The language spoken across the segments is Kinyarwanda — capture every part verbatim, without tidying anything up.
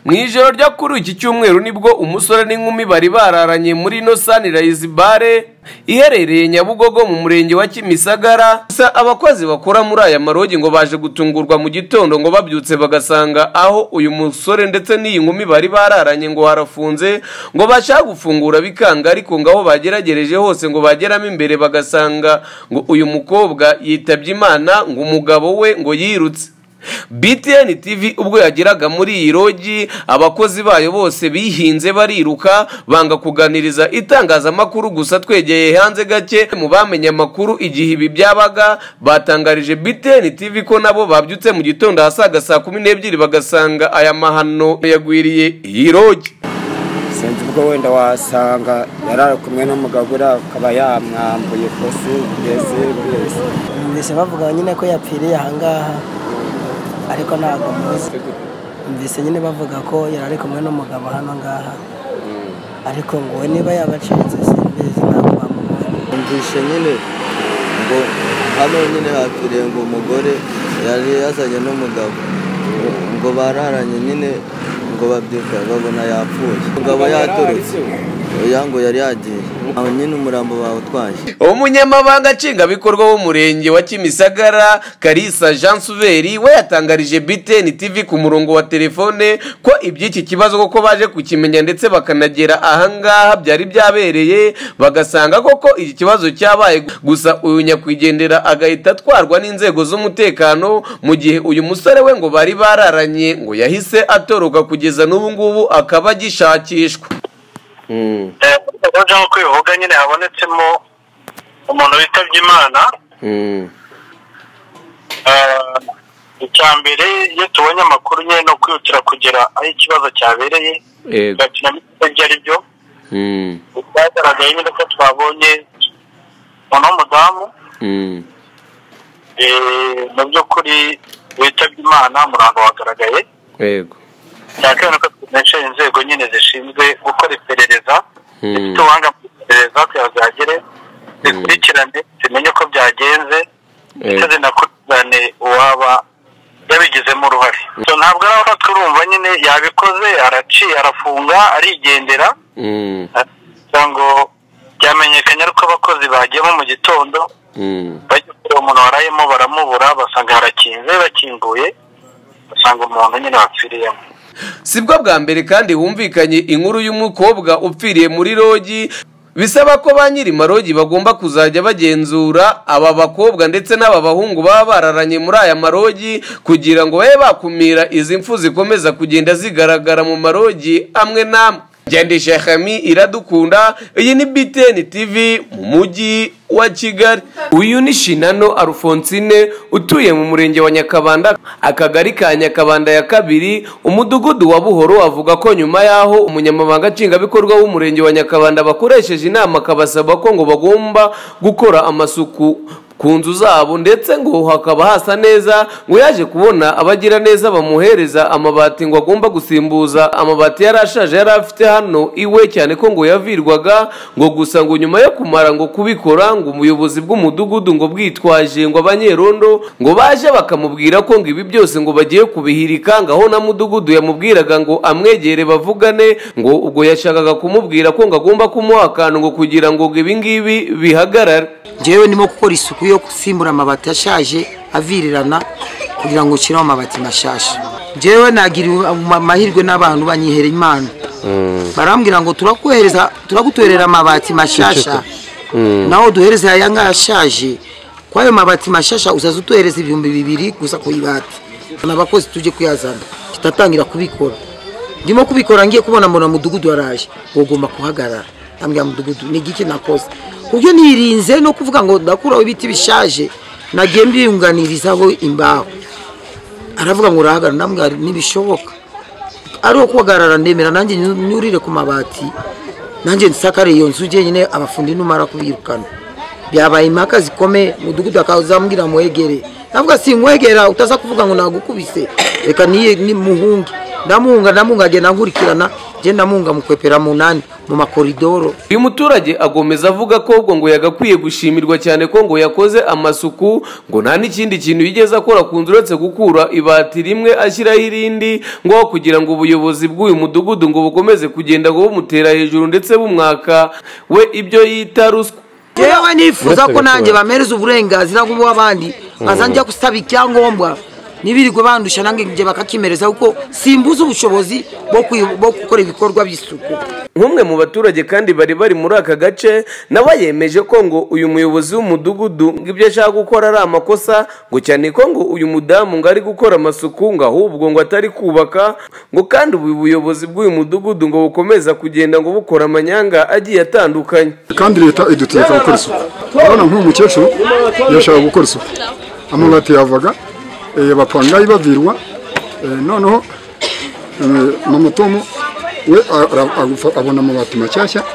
Mwijoro ryo kuri iki cyumweru nibwo umusore n'inkumi bari bararanye muri no Sunrise Bare iherereye Nyabugogo mu murenge wa Kimisagara. Abakozi bakora muri aya marogi ngo baje gutungurwa mu gitondo ngo babyutse bagasanga aho uyu musore ndetse n'iyi nkumi bari bararanye ngo harafunze, ngo bashaka gufungura bikanga, ariko ngaho bageragereje hose ngo bageramo imbere bagasanga ngo uyu mukobwa yitabye Imana, ngo umugabo we ngo yirutse. B T N T V ubwo yagiraga muri iyi rogi, abakozi bayo bose bihinze bariruka banga kuganiriza itangazamakuru, gusa twegeye hanze gake mu bamenye amakuru igihe ibi byabaga batangarije B T N T V ko nabo babyutse mu gitondo hasaga saa kumi n'ebyiri bagasanga aya mahano yagwiriye iyi rogi. Senzi ubwo wenda wasanga yarara kumwe n'umugabo akaba yamwambuye kose bese bese mbese bavuga nyine ko yapfiriye ahangaha, ariko ntabwo muzi. Mbese nyine bavuga ko yarari kumwe n'umugabo hano ngaha, ariko ngo we niba yabacitse simbizi ntabwo bamubona. Mbishe nyine ngo hano nyine hapfiriye ngo umugore yari yazanye n'umugabo ngo bararanye nyine ngo babyuka babona yapfuye, umugabo yatorotse yango yari yagiye aho nyine umurambo bawutwaye. Umunyamabanga nshingwabikorwa w'umurenge wa Kimisagara Kalisa Jean Souveri we yatangarije B T N T V ku murongo wa telefone ko iby'iki kibazo koko baje kukimenya ndetse bakanagera ahangaha byari byabereye bagasanga koko iki kibazo cyabaye, gusa uyu nyakwigendera agahita atwarwa n'inzego z'umutekano, mu gihe uyu musore we ngo bari bararanye ngo yahise atoroka kugeza n'ubu ngubu akaba gishakishwa. Mm. Eh, ujo kwivuga nyine habonetsemo umuntu witabye Imana. Mm. Eh, icyambere iyo tubonye amakuru nyine no kwihutira kugera aho ikibazo cyabereye. Yego. Gakinamije ari byo. Mm. Byagaragaye nyine ko twabonye umuntu w'umudamu. Mm. Eh, mu by'ukuri witabye Imana murango wagaragaye. Yego. Cyakana ko tumenyesha inzego nyine zishinzwe gukora iperereza, Mm. tubanga iperereza byagere bikurikirane tumenye ko byagenze, ndetse zinakurikirane uwaba yabigizemo uruhare. So ntabwo ari twurumva nyine yabikoze araciye arafunga arigendera. Mm. Cyangwa byamenyekanye ariko abakozi bagiyemo mu gitondo bagiye umuntu warayemo baramubura basanga harakinze, bakinguye basanga umuntu nyine wapfiriyemo. Sibwo bwa mbere kandi humvikanye inkuru y'umukobwa upfiriye muri rogi, bisaba ko ba nyiri marogi bagomba kuzajya bagenzura aba bakobwa ndetse n'aba bahungu baba bararanye muri aya marogi kugira ngo babe bakumira izi mfu zikomeza kugenda zigaragara mu marogi amwe n'amwe. Gendesha Khami Iradukunda, iyi ni B T N T V mu mujyi wa Kigali. Uyu ni Shinano Alphonsine utuye mu murenge wa Nyakabanda, akagari ka Nyakabanda ya kabiri, umudugudu wa Buhoro. Avuga ko nyuma yaho umunyamabanga nshingwabikorwa w'umurenge wa Nyakabanda bakoresheje inama akabasaba ko ngo bagomba gukora amasuku ku nzu zabo ndetse ngo hakaba hasa neza, ngo yaje kubona abagira neza bamuhereza amabati ngo agomba gusimbuza amabati yarashaje yari afite hano iwe, cyane ko ngo yavirwaga, ngo gusa ngo nyuma yo kumara ngo kubikora ngo umuyobozi bw'umudugudu ngo bwitwaje ngo abanyerondo ngo baje bakamubwira ko ngo ibi byose ngo bagiye kubihirika, ngaho na mudugudu yamubwiraga ngo amwegere bavugane, ngo ubwo yashakaga kumubwira ko ngo agomba kumuha akantu ngo kugira ngo ibi ngibi bihagarare. Jewe ndimo gukora isuku yo gusimbura amabati yashaje avirirana kugira ngo ukire amabati mashasha. Jewe nagira amahirwe n'abantu banyihera Imana. Mm. Barambwira ngo turakohereza turagutorera amabati mashasha. Mm. Naho duhereza aya ngashaje. Kwayo mabati mashasha uzaza utohereza ibihumbi bibiri gusa ku ibati. Nabakozi tuje kuyazana. Kitatangira kubikora. Ndimo kubikora ngiye kubona mbona mudugudu waraje. Ugomba kuhagarara. Ambya mudugudu ni giki nakoze. Kubyo nirinze no kuvuga ngo ndakuraho ibiti bishaje nagiye mbiyunganirizaho imbaho. Aravuga ngo urahagara, ndambwira nibishoboka. Ari ukuhagarara ndemera nanjye nyurire ku mabati. Nanjye nsakare iyo nzu je nyine abafundi numara kubirukana. Byabaye impaka zikome mudugudu akazambwira muhegere. Navuga si mwegera utaza kuvuga ngo nagukubise. Reka niye ni muhungi. Ndamuhunga ndamunga agenda nkurikirana genda munga mukwepera munani mu makoridoro. Uyu muturage agomeza avuga ko ubwo ngo yagakwiye gushimirwa cyane ko ngo yakoze amasuku ngo nta n'ikindi kintu yigeze akora ku nzu uretse gukura ibati rimwe ashyiraho irindi ngo kugira ngo ubuyobozi bw'uyu mudugudu ngo bukomeze kugenda ngo bumutera hejuru ndetse bumwaka we ibyo yita ruswa. Yewe nifuza ko nanjye bamereza uburenganzira bw'abandi nkaza njya gusaba icyangombwa nibirirwe bandusha nange nje bakakimereza kuko simbuza ubushobozi bwo gukora ibikorwa by'isuku. Nk'umwe mu baturage kandi bari bari muri aka gace nawe yemeje ko ngo uyu muyobozi w'umudugudu ngo ibyo ashaka gukora ari amakosa ngo cyane ko ngo uyu mudamu ngo ari gukora amasuku ngo ahubwo ngo atari kubaka ngo kandi ubu buyobozi bw'uyu mudugudu ngo bukomeza kugenda ngo bukora amanyanga agiye atandukanye. Kandi leta idutegeka gukora isuku. Urabona nk'uyu mukecuru yashaka gukora isuku amabati yavaga bapanga ibavirwa noneho mama Tom we abona amabati macyashya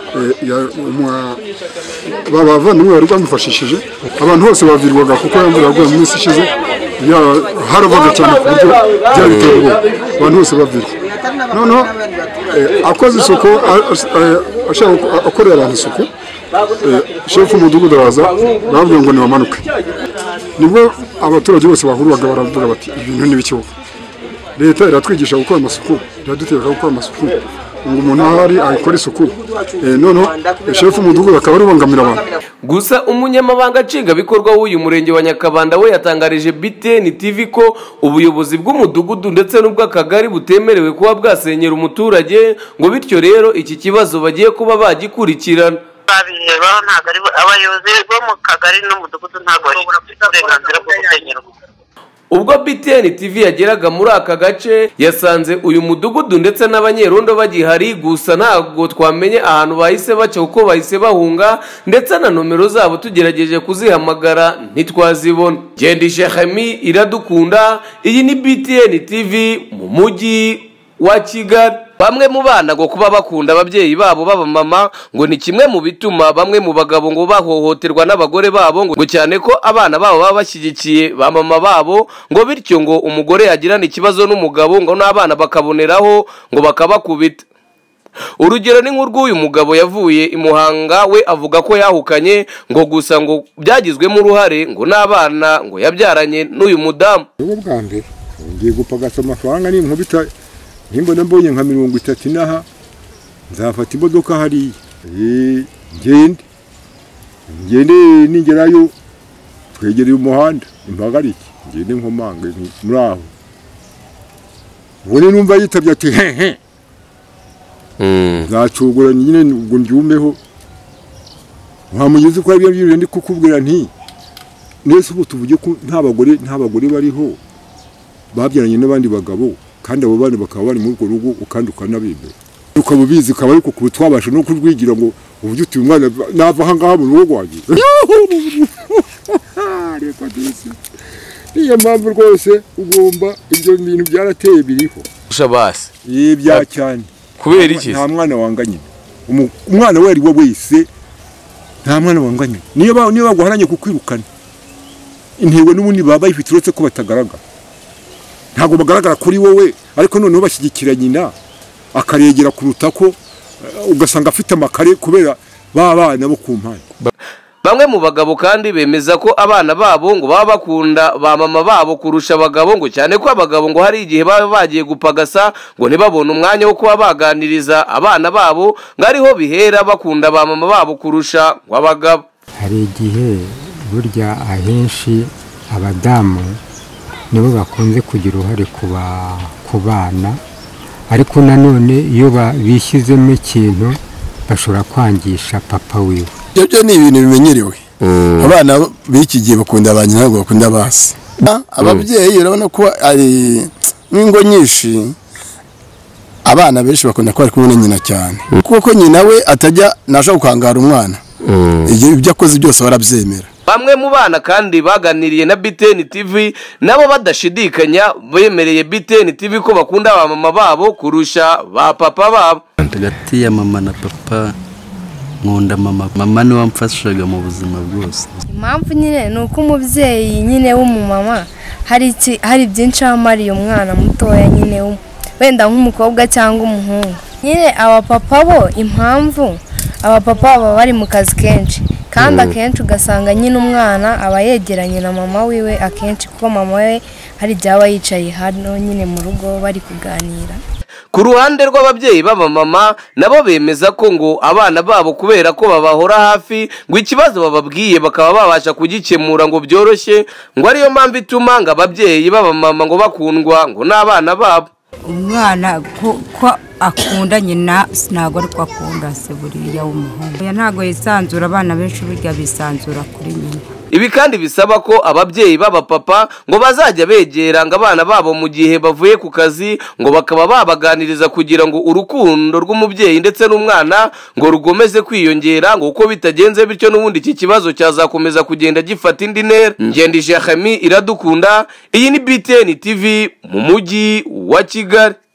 baba niwe wari bamufashishije abantu hose bavirwaga kuko yamvura yaguye mu minsi ishize haravaga cyane ku buryo byari biteye abantu hose bavirwa noneho akoze isuku ashaka akorera abantu isuku shefu umudugudu araza bavuga ngo nibamanuke nibwo abaturage bose bahururaga baravuga bati ibintu n'ibikibuga leta iratwigisha gukora amasuku iradutegeka gukora amasuku ngo umuntu ahari akora isuku noneho shefu umudugudu akaba ari ubangamira abantu. Gusa umunyamabanga nshingwabikorwa w'uyu murenge wa Nyakabanda we yatangarije B T N T V ko ubuyobozi bw'umudugudu ndetse n'ubw'akagari butemerewe kuba bwasenyera umuturage ngo bityo rero iki kibazo bagiye kuba bagikurikirana. Abayobozi bo mu kagari n'umudugudu ntabwo bafite uburenganzira bwo gusenyera. Ubwo B T N T V yageraga muri aka gace yasanze uyu mudugudu ndetse n'abanyerondo bagihari gusa ntabwo twamenye ahantu bahise baca uko bahise bahunga ndetse na nomero zabo tugerageje kuzihamagara ntitwazibona. Gendishe Khami Iradukunda, iyi ni B T N T V mu mujyi wa Kigali. Bamwe mu bana ngo kuba bakunda ababyeyi babo baba mama ngo ni kimwe mu bituma bamwe mu bagabo ngo bahohoterwa n'abagore babo ngo cyane ko abana babo baba bashyigikiye ba mama babo ngo bityo ngo umugore yagirana ikibazo n'umugabo ngo n'abana bakaboneraho ngo bakabakubita. Urugero ni nk'urw'uyu mugabo yavuye i Muhanga we avuga ko yahukanye ngo gusa ngo byagizwemo uruhare ngo n'abana ngo yabyaranye n'uyu mudamu. Ubwo bwa mbere ngiye gupagasa amafaranga n'inkubita nimbona mbonye nka mirongo itatu naha nzafata imodoka hari ngende ngende ningerayo twegereye umuhanda impagarike ngende nkomange muri aho ubone numva yitabye ati hehe nzacugura nyine ubwo ndyumeho ntamugeze ko ari byo ndi kukubwira nti nese ubu tuvuge ko nta bagore nta bagore bariho babyaranye n'abandi bagabo kandi abo bana bakaba bari muri urwo rugo ukandi ukanabimera ukabubizi ukaba ariko kuba twabasha no kurwigira ngo uburyo utuye umwana nava aha ngaha mu rugo rwanjye reka disi niyo mpamvu rwose ugomba ibyo bintu byarateye biriho Shabasi ibya cyane kubera iki nta mwana wanganye umwana we ari we wese nta mwana wanganye niyo niyo baguharanye kukwirukana intego n'ubundi baba ifite uretse ko batagaragara ntago bagaragara kuri wowe ariko noneho bashyigikira nyina akaregera kuruta ko ugasanga afite amakare kubera ba bana bo ku mpande. Bamwe mu bagabo kandi bemeza ko abana babo ngo baba bakunda ba mama babo kurusha abagabo ngo cyane ko abagabo ngo hari igihe baba bagiye gupagasa ngo ntibabone umwanya wo kuba baganiriza abana babo ngo ariho bihera bakunda ba mama babo kurusha abagabo. Hari igihe burya ahenshi abadamu nibo bakunze kugira uruhare ku bana ariko nanone iyo bishyizemo ikintu bashobora kwangisha papa wiwe. Ibyo ni ibintu bimenyerewe. Abana b'iki gihe bakunda abanyina ntabwo bakunda basi. Ababyeyi urabona ko ari n'ingo nyinshi abana benshi bakunda ko ari kumwe nyina cyane kuko nyina we atajya nasha gukangara umwana ibyo akoze byose barabyemera. Bamwe mu bana kandi baganiriye na B T N T V nabo badashidikanya bemereye B T N T V ko bakunda ba mama babo kurusha ba papa babo. Hagati ya mama na papa nkunda mama mama niwe wamfashaga mu buzima bwose. Impamvu nyine nuko umubyeyi nyine w'umumama hari hari byinshi amariye umwana mutoya nyine wenda nk'umukobwa cyangwa umuhungu nyine abapapa bo impamvu abapapa baba bari mu kazi kenshi kandi akenshi ugasanga nyine umwana aba yegeranye na mama wiwe akenshi kuko mama we hari byaba yicaye hano nyine mu rugo bari kuganira. Ku ruhande rw'ababyeyi b'abamama nabo bemeza ko ngo abana babo kubera ko babahora hafi ngo ikibazo bababwiye bakaba babasha kugikemura ngo byoroshye ngo ariyo mpamvu ituma ngo ababyeyi b'abamama ngo bakundwa ngo n'abana babo. Umwana ko akunda nyina sinago ariko akunda se buriya w'umuhungu ntago yisanzura abana benshi burya bisanzura kuri nyina. Ibi kandi bisaba ko ababyeyi b'abapapa ngo bazajya begera ngo abana babo mu gihe bavuye ku kazi ngo bakaba babaganiriza kugira ngo urukundo rw'umubyeyi ndetse n'umwana ngo rugomeze kwiyongera ngo uko bitagenze bityo n'ubundi iki kibazo cyazakomeza kugenda gifata indi ntera. Ngendije Khami Iradukunda, iyi ni B T N T V mu mujyi wa Kigali.